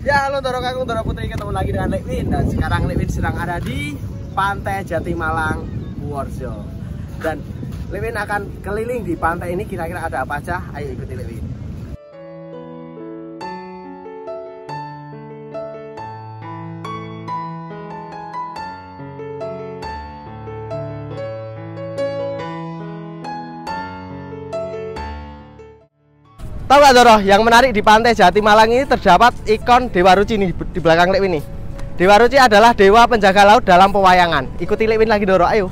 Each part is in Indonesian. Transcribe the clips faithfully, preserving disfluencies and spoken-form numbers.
Ya halo Doro Kakung, Doro Putri, ketemu lagi dengan Lekwin. Dan sekarang Lekwin sedang ada di Pantai Jatimalang, Purworejo. Dan Lekwin akan keliling di pantai ini, kira-kira ada apa aja. Ayo ikuti Lekwin. Tahu gak Doro, yang menarik di Pantai Jatimalang ini terdapat ikon Dewa Ruci nih di belakang Lekwin nih. Dewa Ruci adalah dewa penjaga laut dalam pewayangan. Ikuti Lekwin lagi Doro, ayo.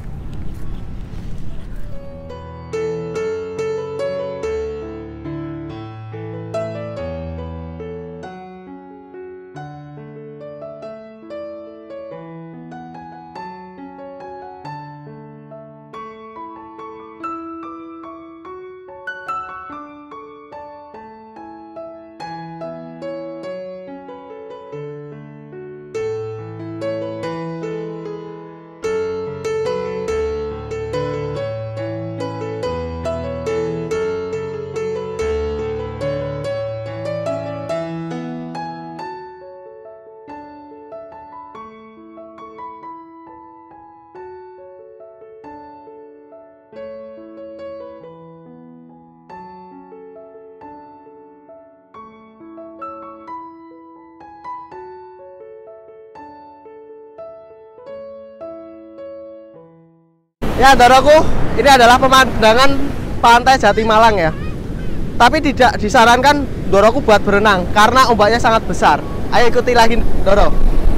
Ya Doroku, ini adalah pemandangan Pantai Jatimalang ya. Tapi tidak disarankan Doroku buat berenang karena ombaknya sangat besar. Ayo ikuti lagi Doro.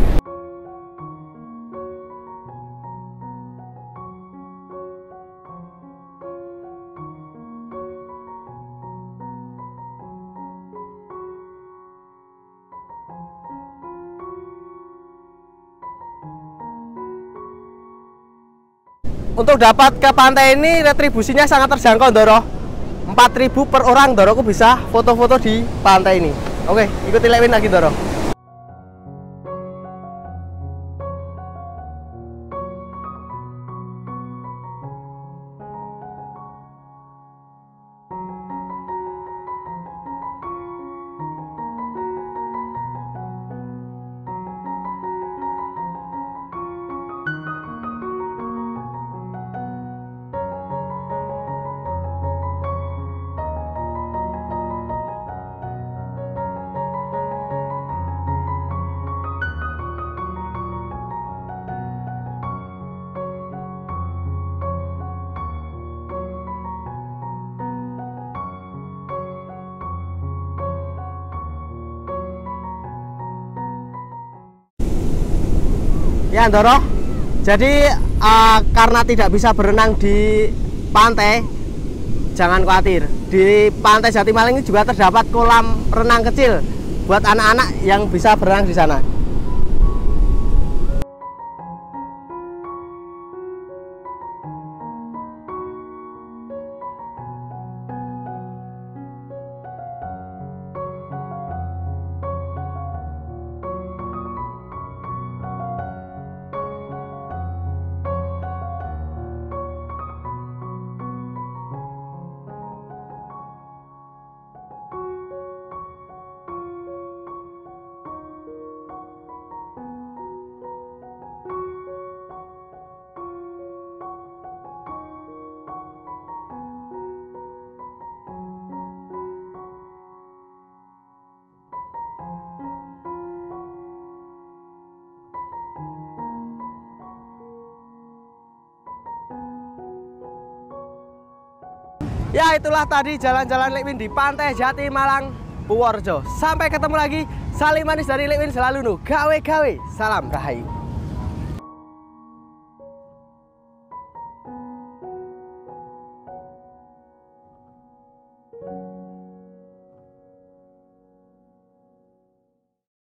Untuk dapat ke pantai ini retribusinya sangat terjangkau Doro. empat ribu per orang Doroku bisa foto-foto di pantai ini. Oke, ikuti Lekwin lagi Doro. Ya Doro, jadi uh, karena tidak bisa berenang di pantai, jangan khawatir. Di Pantai Jatimalang ini juga terdapat kolam renang kecil buat anak-anak yang bisa berenang di sana. Ya itulah tadi jalan-jalan Lekwin di Pantai Jatimalang, Purworejo. Sampai ketemu lagi. Salim manis dari Lekwin selalu nu gawe-gawe. Salam rahayu.